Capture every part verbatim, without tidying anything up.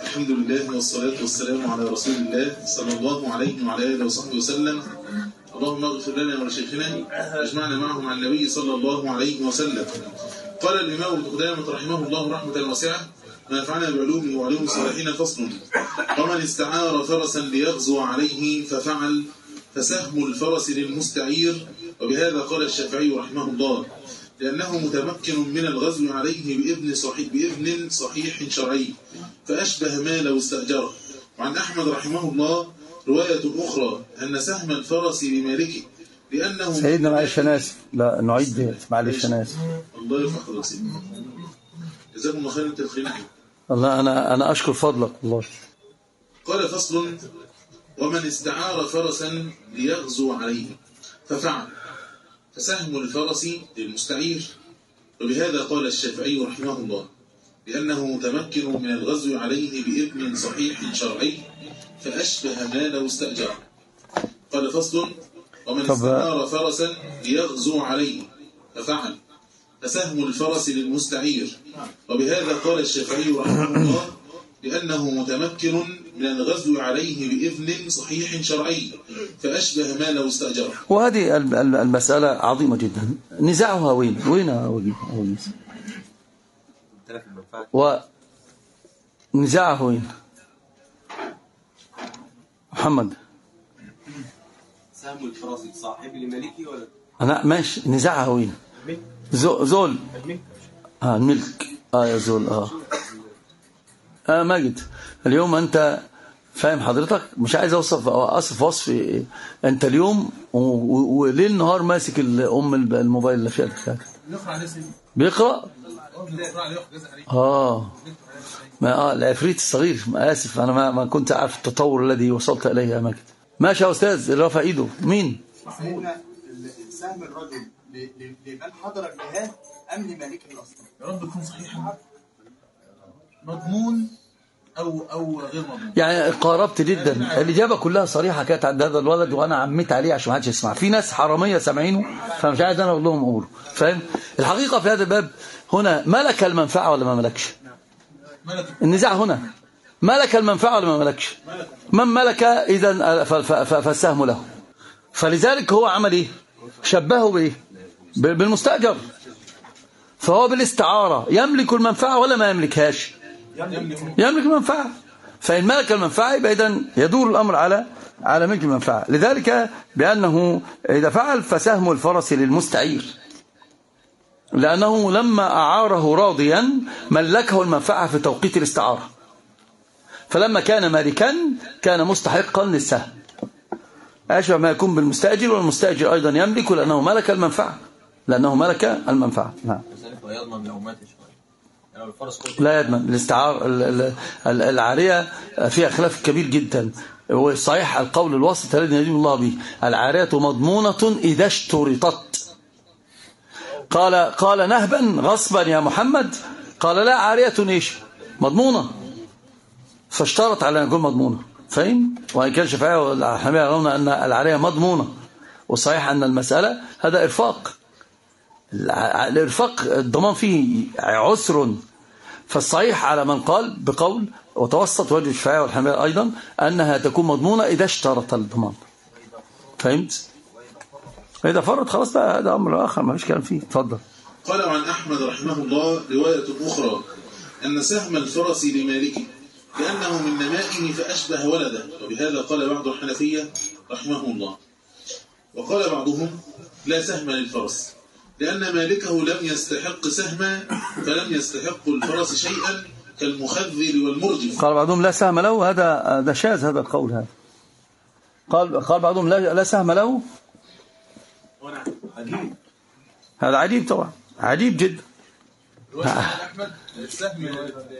الحمد لله والصلاة والسلام على رسول الله صلى الله عليه وعلى آله وصحبه وسلم. اللهم اغفر لنا ولشيخنا واجمعنا معه مع النبي صلى الله عليه وسلم. قال الإمام ابن قدامة رحمه الله رحمة واسعة: ما نفعنا بعلومه وعلوم الصالحين فصل. ومن استعار فرسا ليغزو عليه ففعل فسهم الفرس للمستعير. وبهذا قال الشافعي رحمه الله: لأنه متمكن من الغزو عليه بإذن صحيح, بإذن صحيح شرعي، فأشبه ما لو استأجره. وعن أحمد رحمه الله رواية أخرى أن سهم الفرس لمالكه لأنه سيدنا معلش أنا آسف، لا نعيد معلش أنا آسف. الله يرفع قدرك سيدنا، جزاكم الله خير. أنت الخير الله، أنا أنا أشكر فضلك والله. قال: فصل: ومن استعار فرسا ليغزو عليه ففعل فسهم الفرس للمستعير. وبهذا قال الشافعي رحمه الله: لأنه متمكن من الغزو عليه بإذن صحيح شرعي، فأشبه ما لو استأجر. قال: فصل: ومن استعار فرسا ليغزو عليه ففعل فسهم الفرس للمستعير. وبهذا قال الشافعي رحمه الله: لأنه متمكن من الغزو عليه بإذن صحيح شرعي، فأشبه ما لو استأجره. وهذه المسألة عظيمة جدا. نزاعها وين وين ونزاعه وين محمد؟ سهم الفرس صاحب لمالكي ولا أنا ماشي. نزاعها وين؟ زول اه الملك اه يا زول اه اه ماجد. اليوم انت فاهم حضرتك، مش عايز اوصف اصف وصف. انت اليوم وليل نهار ماسك ام الموبايل اللي فيها بيقرا اه ما اه العفريت الصغير. ما اسف انا ما, ما كنت اعرف التطور الذي وصلت اليه يا ماجد. ماشي يا استاذ اللي رفع ايده مين؟ سهم الرجل لمن حضر الجهاد ام لمالكه الاصلا؟ يا رب يكون صحيح، مضمون او او غير مضمون. يعني قاربت جدا. الاجابه كلها صريحه كانت عند هذا الولد، وانا عميت عليه عشان ما حدش يسمع. في ناس حراميه سامعينه فمش عايز انا اقول لهم قولوا. فاهم الحقيقه في هذا الباب هنا ملك المنفعه ولا ما ملكش؟ النزاع هنا ملك المنفعه ولا ما ملكش؟ من ملك اذا فالسهم له. فلذلك هو عمل ايه؟ شبهه بايه؟ بالمستاجر. فهو بالاستعاره يملك المنفعه ولا ما يملكهاش؟ يملك المنفعه. فإن ملك المنفعه يبقى اذا يدور الامر على على ملك المنفعه. لذلك بانه اذا فعل فسهم الفرس للمستعير، لانه لما اعاره راضيا ملكه المنفعه في توقيت الاستعاره، فلما كان مالكا كان مستحقا للسهم. أشبه ما يكون بالمستأجر، والمستأجر أيضا يملك لأنه ملك المنفعة لأنه ملك المنفعة. نعم. لا يضمن. الاستعار العارية فيها خلاف كبير جدا، وصحيح القول الوسط الذي يدين الله به: العارية مضمونة إذا اشترطت. قال قال نهبا غصبا يا محمد، قال لا، عارية ايش مضمونة، فاشترط على أن يكون مضمونة. فاهم؟ وإن كان الشافعية والحنابلة يرون أن العارية مضمونة، وصحيح أن المسألة هذا إرفاق. الإرفاق الضمان فيه عسر. فالصحيح على من قال بقول وتوسط وجه الشافعية والحنابلة أيضا أنها تكون مضمونة إذا اشترط الضمان. فهمت؟ إذا فرط خلاص بقى هذا أمر آخر ما فيش كلام فيه. اتفضل. قال عن أحمد رحمه الله رواية أخرى أن سهم الفرس لمالكه لأنه من نمائه فأشبه ولده. وبهذا قال بعض الحنفية رحمه الله. وقال بعضهم: لا سهم للفرس لأن مالكه لم يستحق سهما فلم يستحق الفرس شيئا كالمخذل والمرجف. قال بعضهم لا سهم له. هذا ده شاذ هذا القول. هذا قال قال بعضهم لا لا سهم له. عجيب. هذا عجيب طبعا، عجيب جدا. أحمد السهم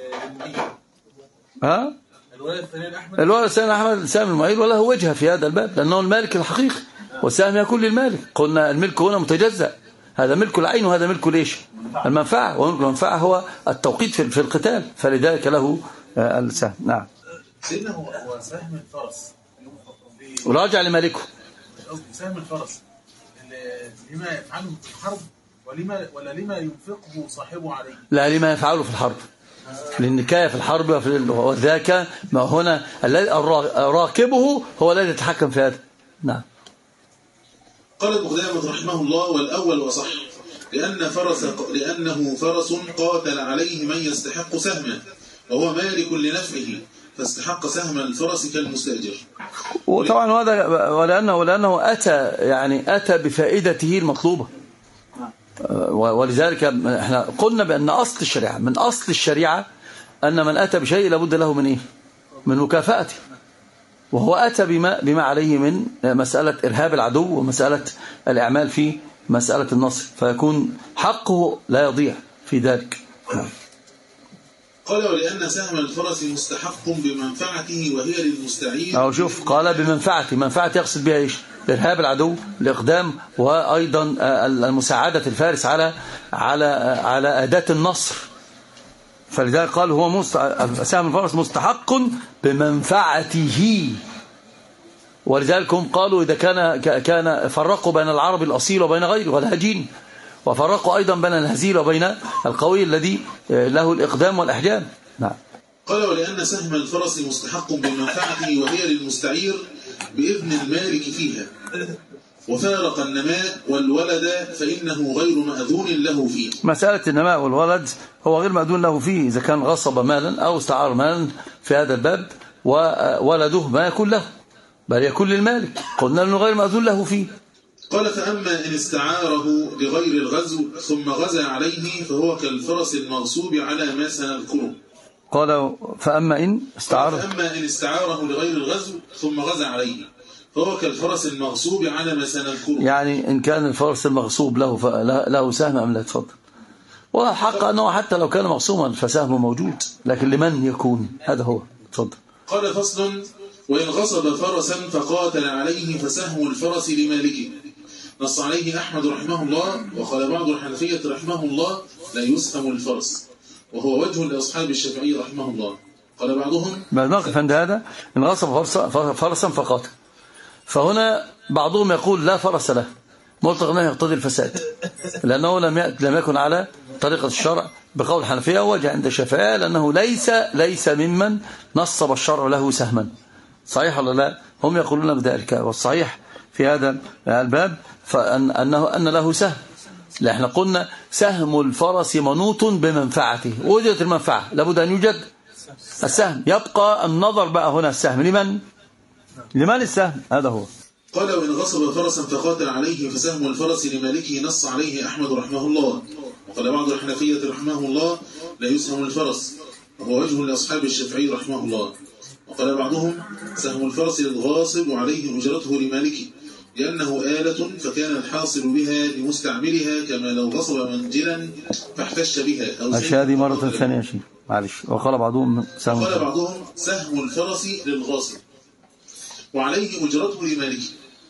ها الولد الثاني أحمد الولد الثاني أحمد سهم المعيد وله وجهه في هذا الباب، لأنه المالك الحقيقي والسهم يكون للمالك. قلنا الملك هنا متجزأ، هذا ملك العين وهذا ملك ليش المنفعة، وملك المنفعة هو التوقيت في القتال، فلذلك له السهم. نعم. سيدنا هو سهم الفرس وراجع لمالكه. سهم الفرس لما يفعله في الحرب ولما ولا لما ينفقه صاحبه عليه؟ لا، لما يفعله في الحرب. للنكاية في الحرب وذاك ما هنا راكبه هو الذي يتحكم في هذا. نعم. قال ابن قدامة رحمه الله: والأول وصح، لأن فرس لأنه فرس قاتل عليه من يستحق سهما وهو مالك لنفعه فاستحق سهم الفرس كالمستأجر. وطبعا هذا ولأنه ولأنه أتى يعني أتى بفائدته المطلوبة. ولذلك احنا قلنا بأن أصل الشريعة من أصل الشريعة أن من أتى بشيء لابد له من إيه؟ من مكافأته. وهو أتى بما بما عليه من مسألة إرهاب العدو ومسألة الإعمال في مسألة النصر، فيكون حقه لا يضيع في ذلك. قال: ولأن سهم الفرس مستحق بمنفعته وهي للمستعير. أو شوف قال بمنفعته، منفعة يقصد بها إيش؟ إرهاب العدو، الإقدام، وأيضا المساعدة الفارس على على على أداة النصر. فلذلك قال هو مست... سهم الفرس مستحق بمنفعته. ولذلك هم قالوا إذا كان كان فرقوا بين العربي الأصيل وبين غيره والهجين، وفرقوا أيضا بين الهزيل وبين القوي الذي له الإقدام والإحجام. نعم. قال: ولأن سهم الفرس مستحق بمنفعته وهي للمستعير بإذن المالك فيها، وفارق النماء والولد فإنه غير مأذون له فيه. مسألة النماء والولد هو غير مأذون له فيه إذا كان غصب مالا أو استعار مالا في هذا الباب وولده ما يكون له بل يكون للمالك، قلنا أنه غير مأذون له فيه. قال: فأما إن استعاره لغير الغزو ثم غزا عليه فهو كالفرس المغصوب على ما سنذكره. قال: فأما إن استعاره فأما إن استعاره لغير الغزو ثم غزا عليه فهو كالفرس المغصوب على ما سنذكره. يعني إن كان الفرس المغصوب له له سهم أم لا؟ تفضل. وحق أنه حتى لو كان مغصوما فسهمه موجود، لكن لمن يكون؟ هذا هو. تفضل. قال: فصل: وإن غصب فرسا فقاتل عليه فسهم الفرس لمالكه. نص عليه أحمد رحمه الله، وقال بعض الحنفية رحمه الله: لا يسهم الفرس، وهو وجه لأصحاب الشافعي رحمه الله. قال بعضهم: ما نقف عند هذا، إن غصب فرسا فقاتل، فهنا بعضهم يقول لا فرس له، مطلق أنه يقتضي الفساد، لأنه لم لم يكن على طريقة الشرع بقول الحنفية، وجه عند الشافعية لأنه ليس ليس ممن نصب الشرع له سهما. صحيح ولا لا؟ هم يقولون بذلك، والصحيح في هذا الباب فأن أنه أن له سهم. لا، احنا قلنا سهم الفرس منوط بمنفعته، وجدت المنفعة لابد أن يوجد السهم. يبقى النظر بقى هنا السهم لمن؟ لمن السهم؟ هذا هو. قال: وإن غصب فرسا فقاتل عليه فسهم الفرس لمالكه. نص عليه أحمد رحمه الله، وقال بعض الحنفية رحمه الله: لا يسهم الفرس، وهو وجه لأصحاب الشافعي رحمه الله. وقال بعضهم: سهم الفرس للغاصب وعليه أجرته لمالكه، لأنه آلة فكان الحاصل بها لمستعملها كما لو غصب منجلا فاحتش بها أو سهم. هذه مرة ثانية شيء معلش. وقال بعضهم سهم وقال بعضهم سهم الفرس للغاصب وعليه أجرته لمالكه،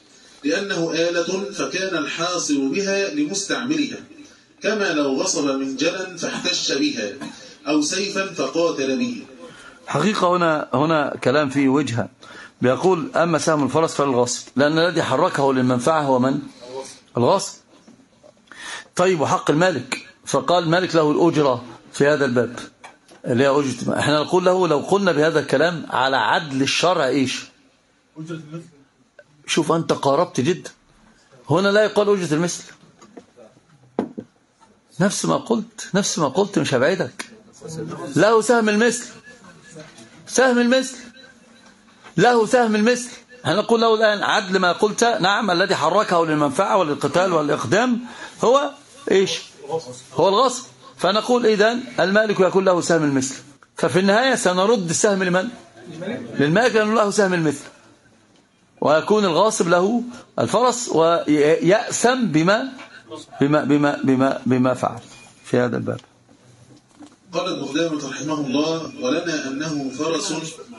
لأنه آلة فكان الحاصل بها لمستعملها كما لو غصب منجلا فاحتش بها أو سيفا فقاتل به. حقيقة هنا هنا كلام فيه وجهة، بيقول أما سهم الفرس فللغاصب، لأن الذي حركه للمنفعة هو من؟ الغاصب. طيب، وحق المالك، فقال المالك له الأجرة في هذا الباب اللي هي أجرة. احنا نقول له لو قلنا بهذا الكلام على عدل الشرع إيش؟ أجرة المثل. شوف أنت قاربت جدا، هنا لا يقال أجرة المثل، نفس ما قلت نفس ما قلت مش هبعدك. له سهم المثل، سهم المثل له سهم المثل. هنقول له الآن عدل ما قلت. نعم، الذي حركه للمنفعة والقتال والإقدام هو إيش؟ هو الغصب. فنقول إذن المالك يكون له سهم المثل، ففي النهاية سنرد السهم لمن؟ للمالك، لأنه له سهم المثل، ويكون الغاصب له الفرس ويأسم بما بما بما بما بما فعل في هذا الباب. قال ابن قدامة رحمه الله: ولنا أنه فرس.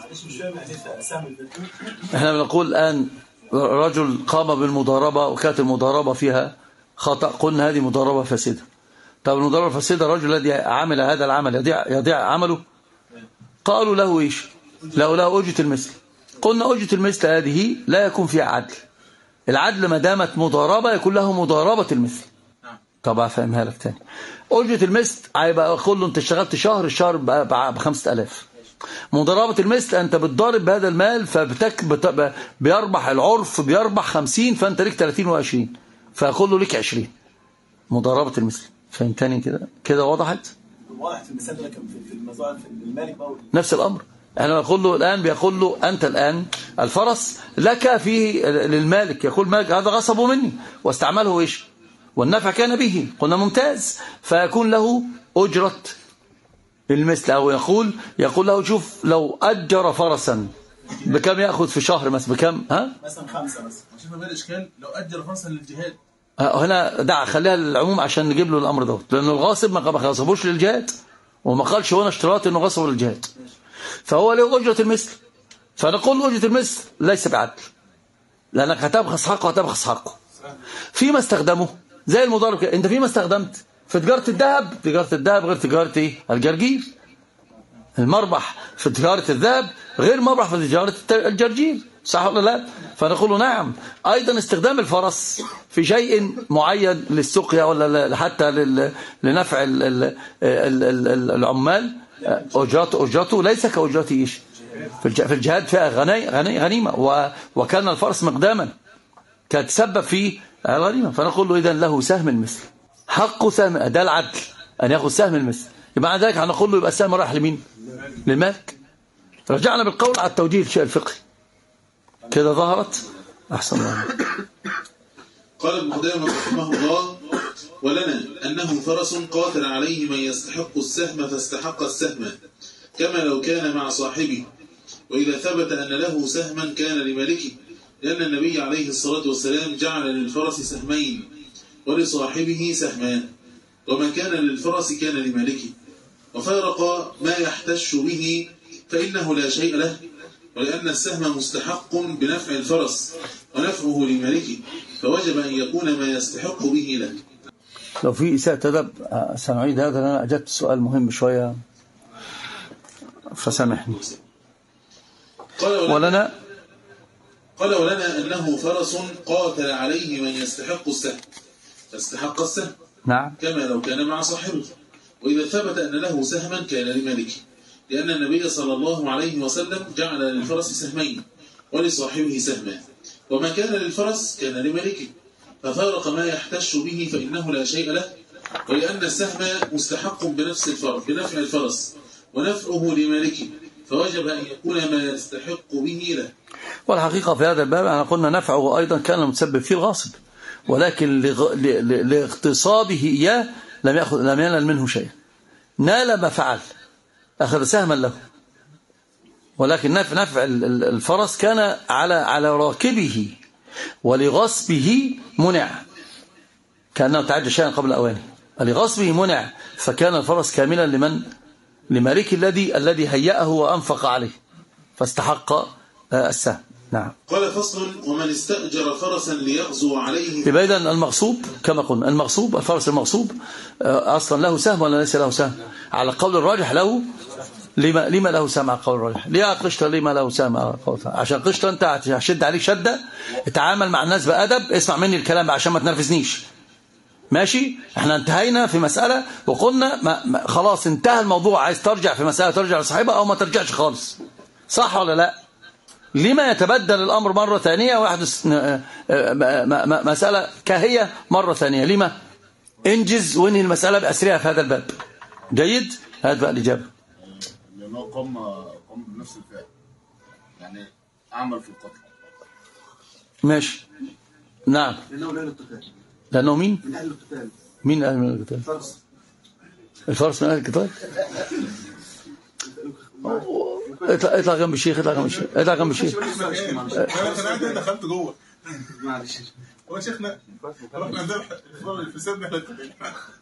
احنا بنقول الآن رجل قام بالمضاربة وكانت المضاربة فيها خطأ، قلنا هذه مضاربة فاسدة. طب المضاربة فاسدة، الرجل الذي عمل هذا العمل يضيع يضيع عمله. قالوا له ايش؟ له له أجرة المثل. قلنا أجرة المثل هذه لا يكون فيها عدل. العدل ما دامت مضاربة يكون له مضاربة المثل، طبعا فاهمها لك تاني. أجرة المثل هيبقى أقول له أنت اشتغلت شهر، الشهر بخمسة آلاف. مضاربة المثل أنت بتضارب بهذا المال فبتك بت... بيربح العرف بيربح خمسين، فأنت ليك ثلاثين وعشرين، فأقول له ليك عشرين. مضاربة المثل. فهمتني كده؟ كده وضحت؟ واضح في المثال ده، لكن في المزارع في المالك بقى نفس الأمر. احنا بنقول له الآن، بيقول له أنت الآن الفرس لك فيه للمالك، يقول مالك هذا غصبه مني واستعمله إيش والنفع كان به، قلنا ممتاز، فيكون له أجرة المثل. أو يقول يقول له شوف لو أجر فرسا بكم يأخذ في شهر مثلا، بكم ها مثلا خمسة مثلا. شوف بقى الإشكال لو أجر فرسا للجهاد. هنا دع خليها للعموم عشان نجيب له الأمر دوت، لأن الغاصب ما غصبوش للجهاد وما قالش هنا اشتراط انه غصب للجهاد، فهو له أجرة المثل. فنقول أجرة المثل ليس بعدل، لأنك هتبخس حقه وهتبخس حقه فيما استخدمه. زي المضارب كده، انت فيما استخدمت في تجارة الذهب، تجارة الذهب غير تجارة ايه الجرجير. المربح في تجارة الذهب غير مربح في تجارة الجرجير، صح ولا لا؟ فنقول نعم. أيضا استخدام الفرس في شيء معين للسقيا ولا حتى لنفع العمال، أجرته أجرته ليس كأجرته إيش في الجهاد فيها غني غني غنيمة، وكان الفرس مقداما كتسبب في الغنيمة. فنقول له إذن له سهم المثل، حقه سهم، ده العدل أن يأخذ سهم المثل. يبقى بعد ذلك هنقول له يبقى السهم رايح لمين؟ للمالك. رجعنا بالقول على التوجيه الشيء الفقهي. كده ظهرت أحسن الله. قال ابن قدامة رحمه الله: ولنا أنه فرس قاتل عليه من يستحق السهم فاستحق السهم كما لو كان مع صاحبه، وإذا ثبت أن له سهما كان لمالكه، لأن النبي عليه الصلاة والسلام جعل للفرس سهمين ولصاحبه سهمان، وما كان للفرس كان لمالكه، وفارق ما يحتش به فإنه لا شيء له، ولأن السهم مستحق بنفع الفرس ونفعه لمالكه، فوجب أن يكون ما يستحق به له. لو في إساءة أدب سنعيد هذا، أنا أجبت سؤال مهم شوية فسامحني. ولنا قال ولنا أنه فرس قاتل عليه من يستحق السهم فاستحق السهم، نعم، كما لو كان مع صاحبه، وإذا ثبت أن له سهما كان لمالكه، لأن النبي صلى الله عليه وسلم جعل للفرس سهمين ولصاحبه سهمان، وما كان للفرس كان لمالكه، ففارق ما يحتش به فإنه لا شيء له، ولأن السهم مستحق بنفس الفرس بنفع الفرس ونفعه لمالكه، فوجب أن يكون ما يستحق به له. والحقيقة في هذا الباب أنا قلنا نفعه أيضا كان متسبب فيه الغاصب، ولكن لاغتصابه إياه لم يأخذ لم ينال منه شيء، نال ما فعل، أخذ سهما له، ولكن نفع نفع الفرس كان على على راكبه، ولغصبه منع، كأنه تعدى شيئا قبل أوانه، لغصبه منع، فكان الفرس كاملا لمن لمالك الذي الذي هيأه وأنفق عليه فاستحق السهم. نعم. قال: فصل: ومن استأجر فرسا ليغزو عليه. يبقى إذن المغصوب كما قلنا، المغصوب الفرس المغصوب أصلا له سهم ولا ليس له سهم؟ على القول الراجح له. لما لما له سهم على القول الراجح؟ ليه قشطة لما له سهم على القول؟ عشان قشطة أنت هشد عليك شدة، اتعامل مع الناس بأدب، اسمع مني الكلام عشان ما تنرفزنيش، ماشي؟ احنا انتهينا في مسألة وقلنا ما ما خلاص انتهى الموضوع، عايز ترجع في مسألة ترجع لصاحبها أو ما ترجعش خالص، صح ولا لا؟ لما يتبدل الأمر مرة ثانية ويحدث مسألة كهية مرة ثانية؟ لما؟ انجز وانهي المسألة بأسرها في هذا الباب. جيد؟ هذا بقى الإجابة. لأنه قام قام بنفس الفعل، يعني أعمل في القتل. ماشي. نعم. لأنه لا القتال. لأنه مين؟ من أهل القتال. مين أهل من القتال؟ الفرس. الفرس من أهل القتال؟ اطلع اطلع جنب الشيخ، اطلع جنب الشيخ، اطلع جنب الشيخ. انا كان عندي دخلت جوه. معلش. هو شيخنا رحنا ذبح في سبح للتقيل.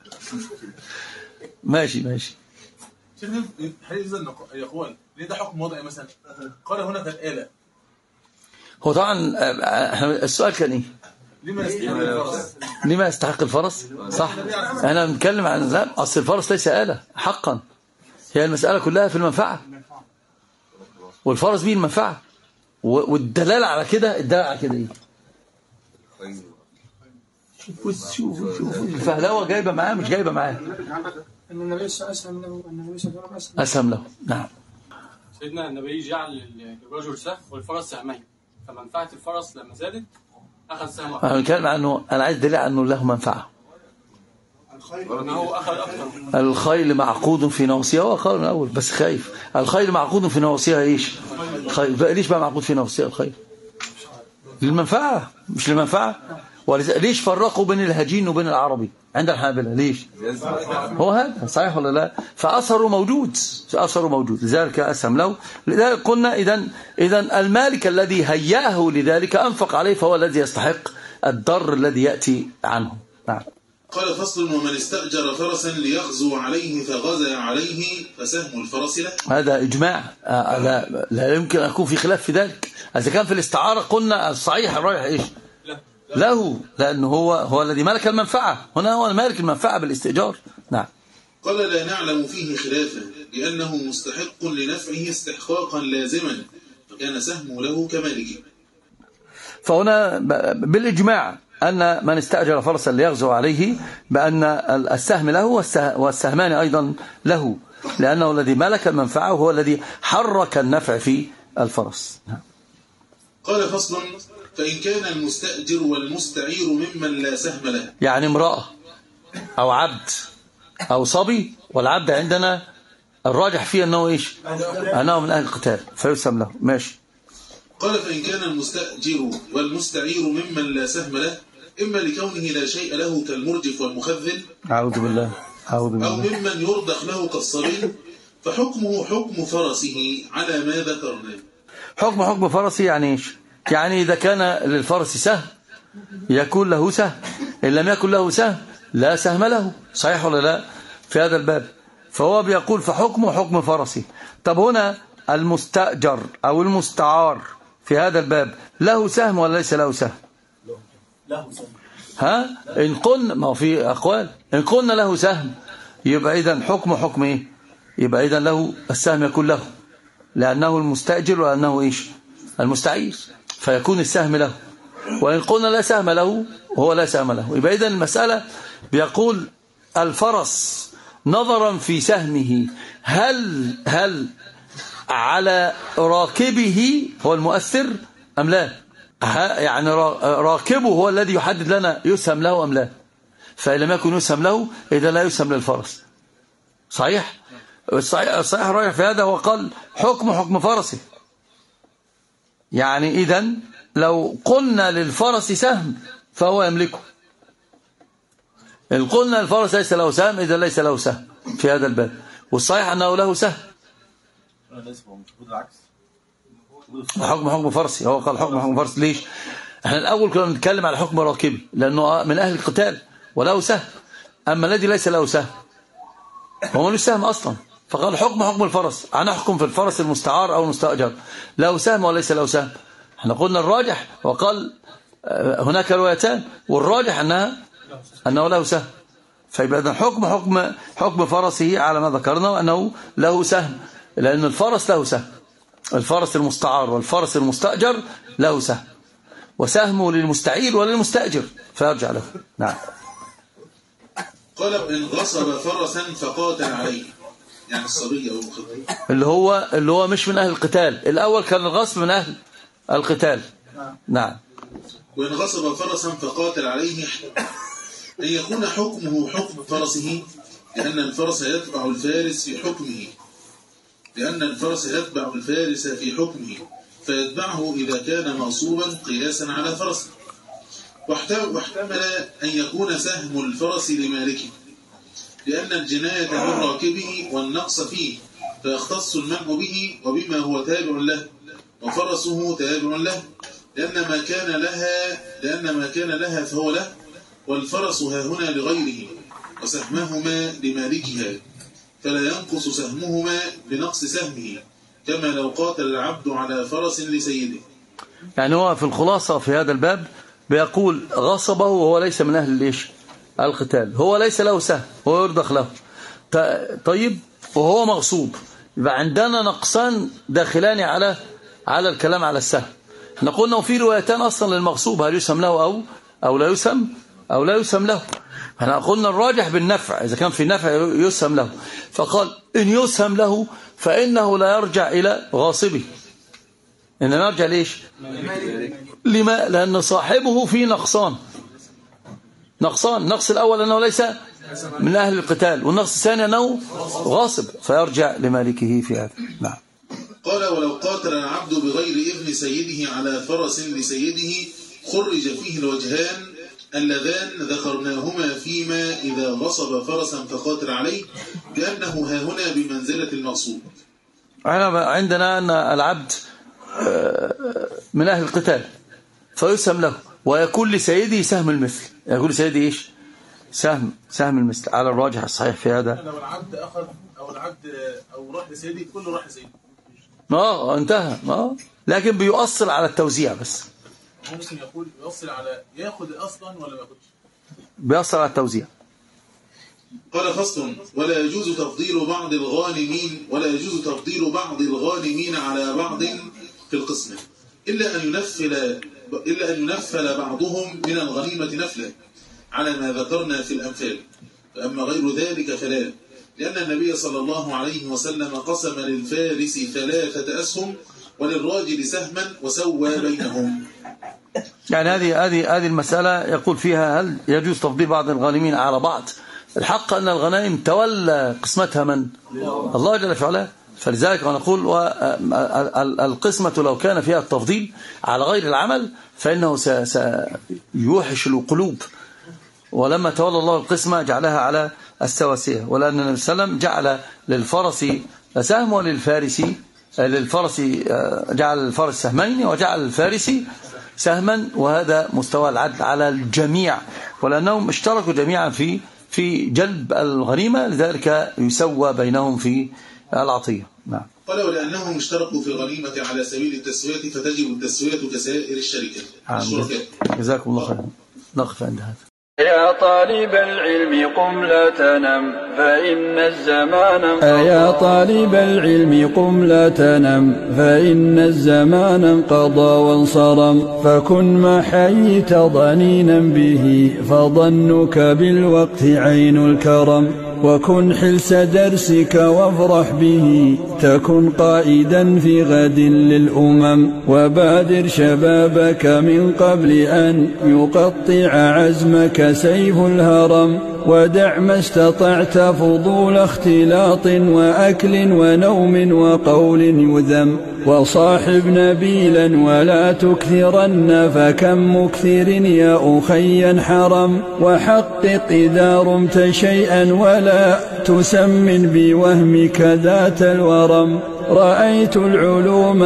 ماشي ماشي. شيخنا حديث يا اخوان ليه ده حكم وضعي مثلا؟ قال هنا كالآلة. هو طبعا السؤال كان ايه؟ لما يستحق الفرس؟ لما يستحق الفرس؟ صح. انا بنتكلم عن ذلك، اصل الفرس ليس آلة حقا، هي المسألة كلها في المنفعة، والفرس به المنفعة، والدلالة على كده، الدلالة على كده ايه؟ شوف شوف شوف الفهلوه جايبه معاه مش جايبه معاه. ان النبي اسهم له ان النبي صلى الله عليه وسلم اسهم له. نعم. سيدنا النبي جعل للرجل سهم والفرس سهمين، فمنفعه الفرس لما زادت اخذ سهم واحد. انا بتكلم عنه، انا عايز دليل عنه له منفعه. انه اخذ اكثر. الخيل معقود في نواصيها، هو قال من الاول بس خايف. الخيل معقود في نواصيها ايش؟ خيل. ليش بقى معقود في نواصيها الخيل؟ للمنفعه مش للمنفعه. ليش فرقوا بين الهجين وبين العربي عند الحنابلة؟ ليش؟ هو هذا صحيح ولا لا؟ فأثره موجود، أثره موجود، لذلك أسهم له. لذلك قلنا إذن إذن المالك الذي هيأه لذلك أنفق عليه فهو الذي يستحق الضر الذي يأتي عنه. نعم. قال فصل: ومن استأجر فرسا ليغزو عليه فغزا عليه فسهم الفرس له. هذا إجماع، آه لا, لا يمكن أن يكون في خلاف في ذلك. إذا كان في الاستعارة قلنا الصحيح الرايح إيش؟ له، لأنه هو هو الذي ملك المنفعة، هنا هو مالك المنفعة بالاستئجار. نعم. قال: لا نعلم فيه خلافا لأنه مستحق لنفعه استحقاقا لازما فكان سهمه له كمالكه. فهنا بالإجماع أن من استأجر فرسا ليغزو عليه بأن السهم له والسهمان أيضا له، لأنه الذي ملك المنفعة وهو الذي حرك النفع في الفرس. قال فصل: فإن كان المستأجر والمستعير ممن لا سهم له، يعني امرأة أو عبد أو صبي، والعبد عندنا الراجح فيه أنه إيش؟ أنه من أهل القتال فيسهم له. ماشي. قال: فإن كان المستأجر والمستعير ممن لا سهم له، إما لكونه لا شيء له كالمرجف والمخذل، أعوذ بالله أعوذ بالله، أو ممن يرضخ له كالصبي، فحكمه حكم فرسه على ما ذكرنا. حكم حكم فرسه يعني إيش؟ يعني إذا كان للفرس سهم يكون له سهم، إن لم يكن له سهم لا سهم له. صحيح ولا لا في هذا الباب؟ فهو بيقول فحكمه حكم فرسه. طب هنا المستأجر أو المستعار في هذا الباب له سهم ولا ليس له سهم؟ له سهم. ها إن قلنا، ما في أقوال، إن قلنا له سهم يبقى إذن حكمه حكم إيه؟ يبقى إذن له السهم يكون له، لأنه المستأجر وأنه إيش؟ المستعير، فيكون السهم له. وإن قلنا لا سهم له هو لا سهم له. يبقى إذن المسألة بيقول الفرس نظرا في سهمه هل هل على راكبه هو المؤثر أم لا؟ يعني راكبه هو الذي يحدد لنا يسهم له أم لا. فإن لم يكن يسهم له إذا لا يسهم للفرس. صحيح؟ الصحيح, الصحيح رايح في هذا وقال حكم حكم فرسه. يعني إذن لو قلنا للفرس سهم فهو يملكه، إن قلنا الفرس ليس له سهم إذا ليس له سهم في هذا الباب، والصحيح أنه له سهم. حكم حكم فرسي، هو قال حكم حكم فرسي. ليش؟ احنا الأول كنا بنتكلم على حكم راكبي لأنه من أهل القتال وله سهم، أما الذي ليس له سهم هو ملوش سهم أصلا، فقال حكم حكم الفرس. أنا أحكم في الفرس المستعار أو المستأجر له سهم وليس له سهم. احنا قلنا الراجح، وقال هناك روايتان والراجح أنها أنه له سهم. فيبقى إذن حكم حكم حكم فرسه على ما ذكرنا وأنه له سهم، لأن الفرس له سهم، الفرس المستعار والفرس المستأجر له سهم، وسهمه للمستعير وللمستأجر فيرجع له. نعم. قال: إن غصب فرسا فقاتل عليه، يعني الصبي أو المخذل، اللي هو اللي هو مش من أهل القتال. الأول كان الغصب من أهل القتال. نعم. وإن غصب فرسا فقاتل عليه أن يكون حكمه حكم فرسه، لأن الفرس يتبع الفارس في حكمه لأن الفرس يتبع الفارس في حكمه فيتبعه إذا كان مغصوبا قياسا على فرسه. واحتمل أن يكون سهم الفرس لمالكه، لأن الجناية من راكبه والنقص فيه، فيختص المنع به وبما هو تابع له، وفرسه تابع له، لأن ما كان لها لأن ما كان لها فهو له، والفرس ها هنا لغيره، وسهمهما لمالكها، فلا ينقص سهمهما بنقص سهمه، كما لو قاتل العبد على فرس لسيده. يعني هو في الخلاصة في هذا الباب بيقول غصبه وهو ليس من أهل ليش القتال، هو ليس له سهم، هو يرضخ له. طيب وهو مغصوب، يبقى عندنا نقصان داخلان على على الكلام على السهم. احنا قلنا وفي روايتان أصلا للمغصوب، هل يسهم له أو أو لا يسهم، أو لا يسهم له. احنا قلنا الراجح بالنفع، إذا كان في نفع يسهم له، فقال إن يسهم له فإنه لا يرجع إلى غاصبه، إنما يرجع ليش؟ لما؟ لأن صاحبه فيه نقصان نقصان نقص الأول أنه ليس من أهل القتال، والنقص الثاني أنه غاصب، فيرجع لمالكه في هذا. نعم. قال ولو قاتل العبد بغير إذن سيده على فرس لسيده خرج فيه الوجهان اللذان ذكرناهما فيما إذا غصب فرسا فقاتل عليه، لأنه ها هنا بمنزلة المغصوب. عندنا أن العبد من أهل القتال فيسهم له، ويكون لسيده سهم المثل، يكون لسيده إيش؟ سهم سهم المثل على الراجح الصحيح في هذا. لو العبد أخذ أو العبد أو راح لسيده كله راح لسيده، اه انتهى. اه لكن بيؤثر على التوزيع بس. ممكن يقول يؤثر على ياخد اصلا ولا ما ياخدش؟ بيؤثر على التوزيع. قال فصل ولا يجوز تفضيل بعض الغانمين ولا يجوز تفضيل بعض الغانمين على بعض في القسمة إلا أن ينفل إلا أن ينفل بعضهم من الغنيمة نفلا على ما ذكرنا في الأمثال، فأما غير ذلك فلا، لأن النبي صلى الله عليه وسلم قسم للفارس ثلاثة أسهم وللراجل سهما وسوى بينهم. يعني هذه هذه هذه المسألة يقول فيها هل يجوز تفضيل بعض الغانمين على بعض؟ الحق أن الغنائم تولى قسمتها من؟ الله جل وعلا، فلذلك نقول القسمة لو كان فيها التفضيل على غير العمل فإنه سيوحش القلوب، ولما تولى الله القسمة جعلها على السواسية، ولأن النبي صلى الله عليه وسلم جعل للفرس سهم وللفارس للفرس جعل الفرس سهمين وجعل الفارس سهما، وهذا مستوى العدل على الجميع، ولأنهم اشتركوا جميعا في في جلب الغنيمة، لذلك يسوى بينهم في العطية. نعم. قال ولأنهم اشتركوا في الغنيمة على سبيل التسوية فتجب التسوية كسائر الشركة. جزاكم الله خيرا. نقف عند هذا. يا طالب العلم قم لا تنم فإن الزمان يا طالب العلم قم لا تنم فإن الزمان انقضى وانصرم، فكن ما حييت ضنينا به فظنك بالوقت عين الكرم، وكن حلس درسك وافرح به تكن قائدا في غد للأمم، وبادر شبابك من قبل أن يقطع عزمك سيف الهرم، ودع ما استطعت فضول اختلاط وأكل ونوم وقول يذم، وصاحب نبيلا ولا تكثرن فكم مكثر يا أخي حرم، وحقق إذا رمت شيئا ولا تسمن بوهمك ذات الورم، رأيت العلوم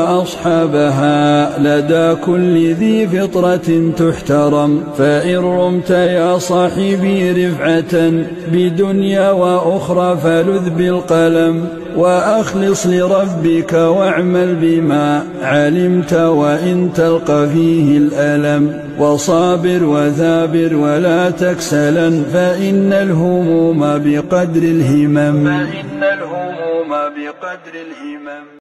وأصحابها لدى كل ذي فطرة تحترم، فإن رمت يا صاحبي رفعة بدنيا وأخرى فلذ بالقلم، وأخلص لربك واعمل بما علمت وإن تلقى فيه الألم، وصابر وثابر ولا تكسلا فإن الهموم بقدر الهمم فإن الهموم بقدر الهمم.